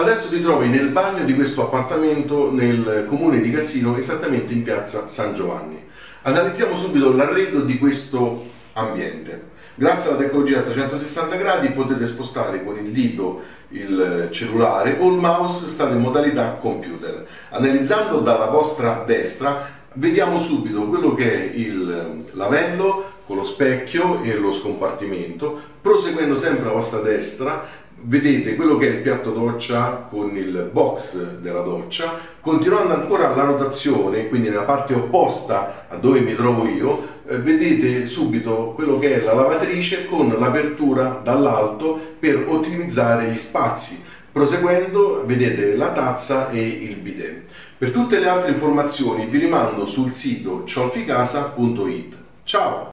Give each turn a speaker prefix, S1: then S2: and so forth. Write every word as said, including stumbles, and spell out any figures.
S1: Adesso ti trovi nel bagno di questo appartamento nel comune di Cassino, esattamente in piazza San Giovanni. Analizziamo subito l'arredo di questo ambiente. Grazie alla tecnologia a trecentosessanta gradi potete spostare con il dito il cellulare o il mouse, state in modalità computer. Analizzando dalla vostra destra vediamo subito quello che è il lavello con lo specchio e lo scompartimento. Proseguendo sempre alla vostra destra vedete quello che è il piatto doccia con il box della doccia. Continuando ancora la rotazione, quindi nella parte opposta a dove mi trovo io, eh, vedete subito quello che è la lavatrice con l'apertura dall'alto per ottimizzare gli spazi. Proseguendo vedete la tazza e il bidet. Per tutte le altre informazioni vi rimando sul sito ciolficasa punto it. Ciao!